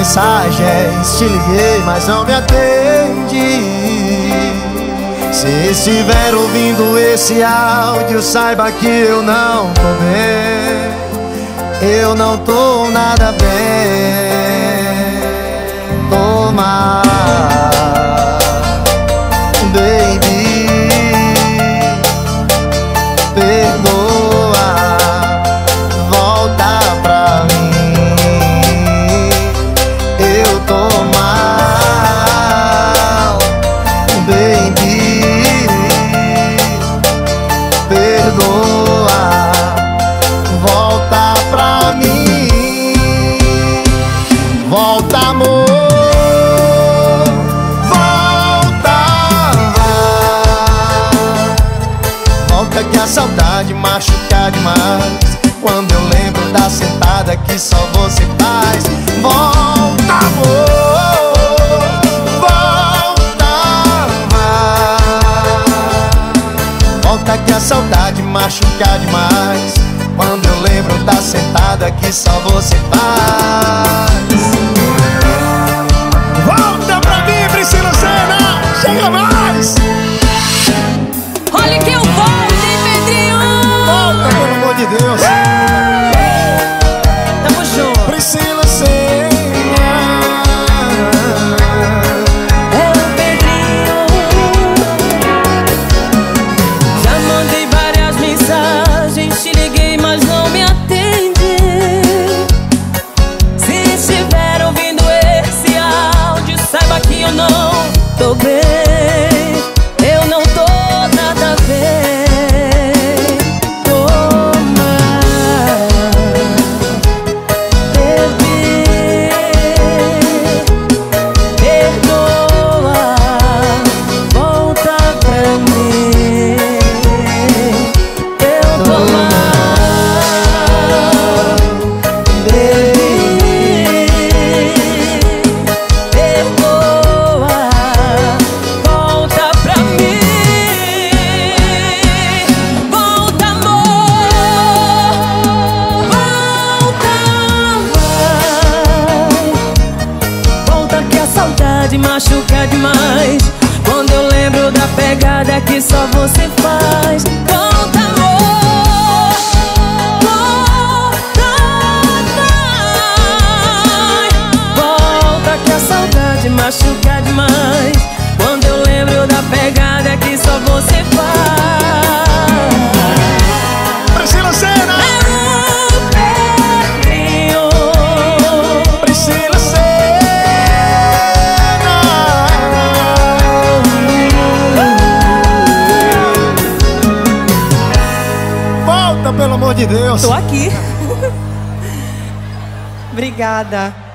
mensagens, te liguei, mas não me atende. Se estiver ouvindo esse áudio, saiba que eu não tô bem. Eu não tô nada bem. Tô mal, baby. Perdoa, volta pra mim. Eu tô mal, baby. Perdoa, volta pra mim. Volta, amor. Volta que a saudade machuca demais. Quando eu lembro da sentada que só você faz. Volta, amor, volta, volta que a saudade machuca demais. Quando eu lembro da sentada que só você faz. Volta pra mim, Priscila Senna. Chega mais. Olha que eu volto, hein, Pedrinho? Volta, pelo amor de Deus. Tamo junto. Priscila Senna. É o Pedrinho. Já mandei várias mensagens, te liguei, mas não me atende. Se estiver ouvindo esse áudio, saiba que eu não tô bem. Eu não tô nada bem. Tô mal, baby. Perdoa, volta pra mim. Eu tô mal, baby. Perdoa, volta pra mim. Volta, amor, volta, vai. Volta que a saudade machuca demais. Quando eu lembro da pegada que só você faz. Volta, amor, volta, vai. Volta que a saudade machuca demais. Quando eu lembro da pegada que só você faz. Priscila Senna. É o Pedrinho. Priscila Senna. Volta, pelo amor de Deus. Tô aqui. Obrigada.